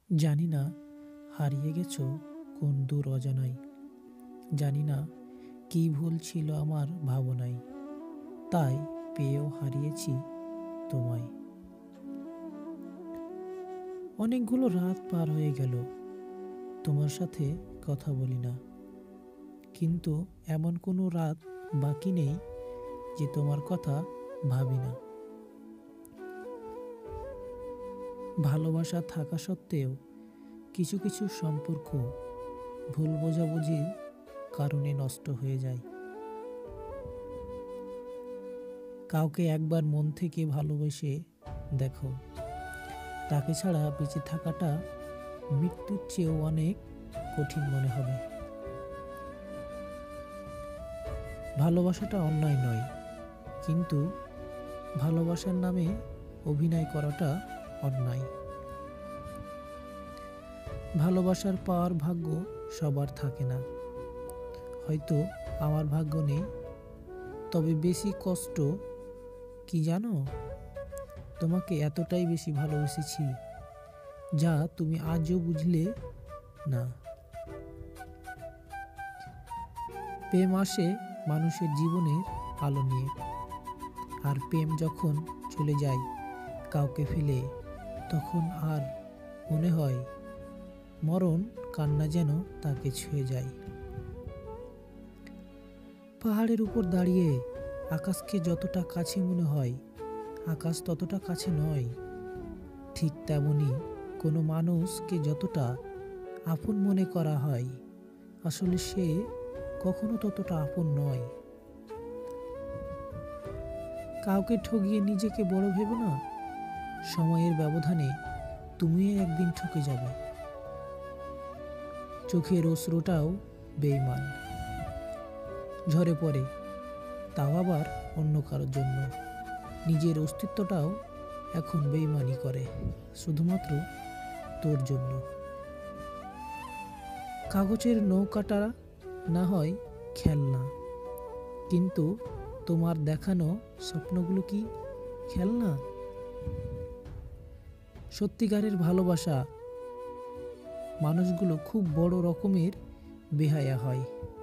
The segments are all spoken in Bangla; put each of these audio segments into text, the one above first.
জানি না হারিয়ে গেছো কোন দূর অজানায়। জানি না কি ভুল ছিল আমার ভাবনায়, তাই পেয়েও হারিয়েছি তোমায়। অনেকগুলো রাত পার হয়ে গেল, তোমার সাথে কথা বলি না, কিন্তু এমন কোনো রাত বাকি নেই যে তোমার কথা ভাবি না। ভালোবাসা থাকা সত্ত্বেও কিছু কিছু সম্পর্ক ভুল বোঝাবুঝির কারণে নষ্ট হয়ে যায়। কাউকে একবার মন থেকে ভালোবেসে দেখো, তাকে ছাড়া বেঁচে থাকাটা মৃত্যুর চেয়েও অনেক কঠিন মনে হবে। ভালোবাসাটা অন্যায় নয়, কিন্তু ভালোবাসার নামে অভিনয় করাটা অন্যায়। ভালোবাসার পাওয়ার ভাগ্য সবার থাকে না, হয়তো আমার ভাগ্য নেই। তবে বেশি কষ্ট কি জানো, তোমাকে এতটাই বেশি ভালোবেসেছি যা তুমি আজও বুঝলে না। প্রেম আসে মানুষের জীবনের আলো নিয়ে, আর প্রেম যখন চলে যায় কাউকে ফেলে, তখন আর মনে হয় মরণ কান্না যেন তাকে ছুঁয়ে যায়। পাহাড়ের উপর দাঁড়িয়ে আকাশকে যতটা কাছে মনে হয়, আকাশ ততটা কাছে নয়। ঠিক তেমনি কোনো মানুষকে যতটা আপন মনে করা হয়, আসলে সে কখনো ততটা আপন নয়। কাউকে ঠগিয়ে নিজেকে বড় ভেবো না, সময়ের ব্যবধানে তুমিও একদিন ঠকে যাবে। চোখের অশ্রুটাও বেঈমান, ঝরে পড়ে, তাও আবার অন্য কারোর জন্য। নিজের অস্তিত্বটাও এখন বেঈমানি করে, শুধুমাত্র তোর জন্য। কাগজের নৌকাটা না হয় খেলনা, কিন্তু তোমার দেখানো স্বপ্নগুলো কি খেলনা? সত্যিকারের ভালোবাসা মানুষগুলো খুব বড় রকমের বেহায়া হয়।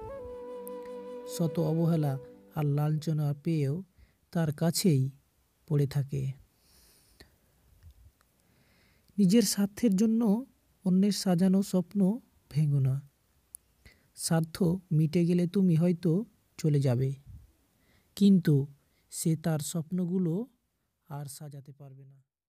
শত অবহেলা আর লাঞ্ছনা পেয়েও তার কাছেই পড়ে থাকে। নিজের স্বার্থের জন্য অন্যের সাজানো স্বপ্ন ভেঙো না। স্বার্থ মিটে গেলে তুমি হয়তো চলে যাবে, কিন্তু সে তার স্বপ্নগুলো আর সাজাতে পারবে না।